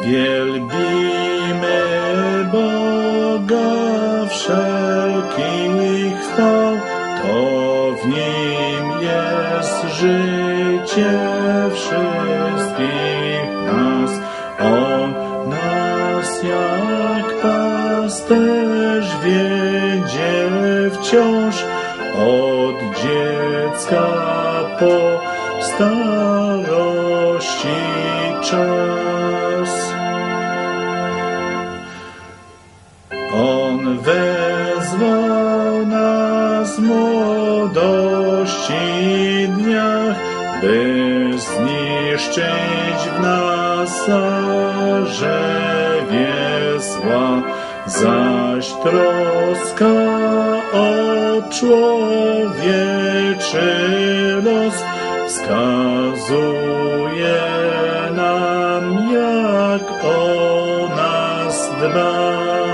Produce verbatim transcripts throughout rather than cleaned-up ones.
Wielbimy Boga wszelkich chwał, to w Nim jest życie wszystkich nas. On nas jak pasterz wiedzie wciąż, od dziecka po starości czas. On wezwał nas w młodości dniach, by zniszczyć w nas zarzewie zła, zaś troska o człowieczy los wskazuje nam, jak o nas dba.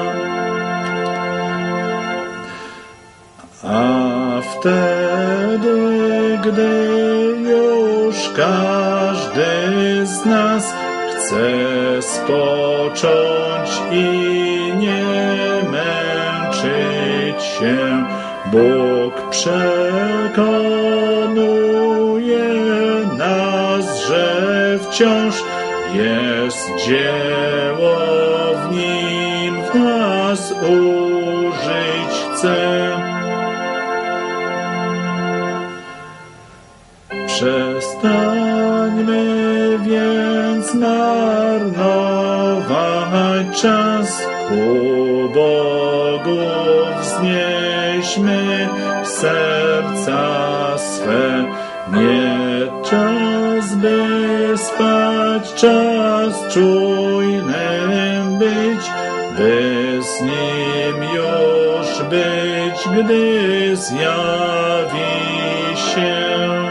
A wtedy, gdy już każdy z nas chce spocząć i nie męczyć się, Bóg przekonuje nas, że wciąż jest dzieło w Nim w nas użyć chce. Przestańmy więc marnować czas, ku Bogu wznieśmy serca swe. Nie czas, by spać, czas czujnym być, by z Nim już być, gdy zjawi się.